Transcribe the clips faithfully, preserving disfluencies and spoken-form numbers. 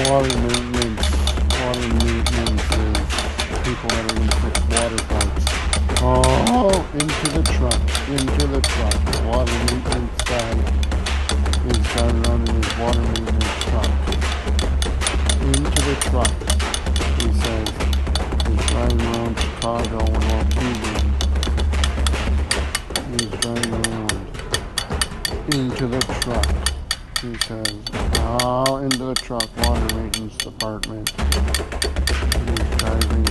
Water maintenance. Water maintenance is people that are going to fix water pipes. Oh, into the truck. Into the truck. The water maintenance guy is driving around in his water maintenance truck. Into the truck. He says he's driving around Chicago and Waukegan. He's driving around into the truck. He says, oh, into the truck, water maintenance department. He's driving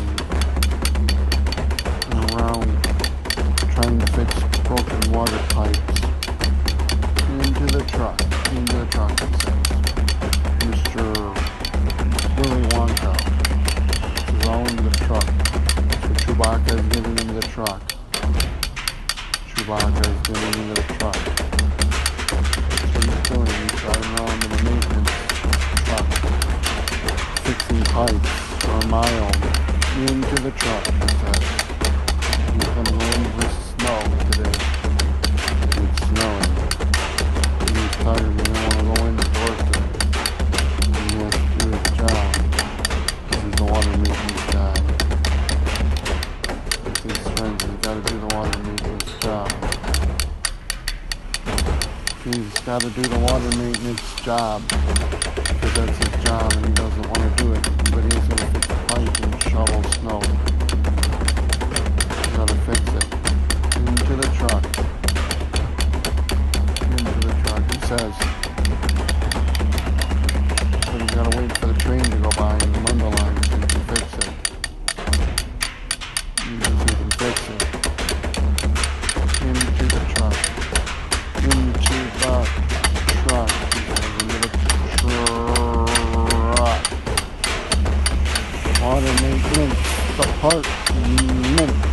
around trying to fix broken water pipes. Into the truck, into the truck, he says. Mister Willy Wonka is all into the truck. So Chewbacca is getting into the truck. Chewbacca is getting into the truck. That's what he's doing. He's driving around in a maintenance truck, fixing pipes for a mile. Into the truck, he says. He's gonna go into the snow today. It's snowing. He's tired. He doesn't want to go indoors today. He has to do his job. This is the water maintenance guy. With his friends, he's got to do the water maintenance job. He's got to do the water maintenance job because that's his job and he doesn't want to do it. But he's going to fix the pipe and shovel snow. He's got to fix it. Into the truck. Into the truck. He says. But he's got to wait for the train to go by in the Mundelein so he can fix it. He can fix it. Into the truck. Into the truck. He says, into the truck. Water maintenance department.